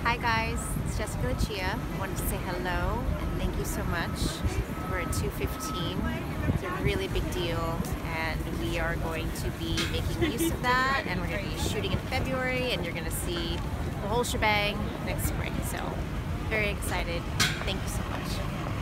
Hi guys, it's Jessica Leccia. I wanted to say hello and thank you so much. We're at 2:15. It's a really big deal and we are going to be making use of that, and we're going to be shooting in February, and you're going to see the whole shebang next spring. So very excited. Thank you so much.